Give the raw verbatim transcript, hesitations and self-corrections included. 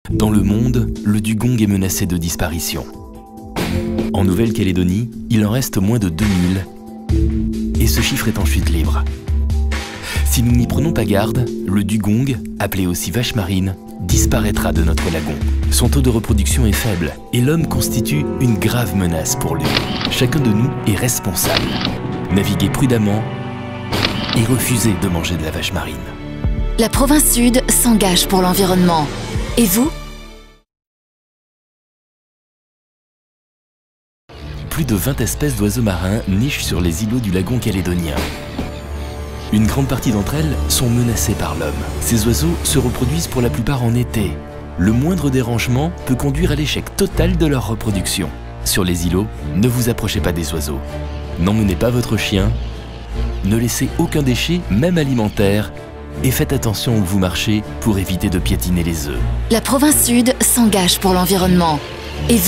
Dans le monde, le dugong est menacé de disparition. En Nouvelle-Calédonie, il en reste moins de deux mille et ce chiffre est en chute libre. Si nous n'y prenons pas garde, le dugong, appelé aussi vache marine, disparaîtra de notre lagon. Son taux de reproduction est faible et l'homme constitue une grave menace pour lui. Chacun de nous est responsable. Naviguez prudemment et refusez de manger de la vache marine. La province Sud s'engage pour l'environnement. Et vous ? Plus de vingt espèces d'oiseaux marins nichent sur les îlots du lagon calédonien. Une grande partie d'entre elles sont menacées par l'homme. Ces oiseaux se reproduisent pour la plupart en été. Le moindre dérangement peut conduire à l'échec total de leur reproduction. Sur les îlots, ne vous approchez pas des oiseaux. N'emmenez pas votre chien. Ne laissez aucun déchet, même alimentaire. Et faites attention où vous marchez pour éviter de piétiner les œufs. La province Sud s'engage pour l'environnement. Et vous ?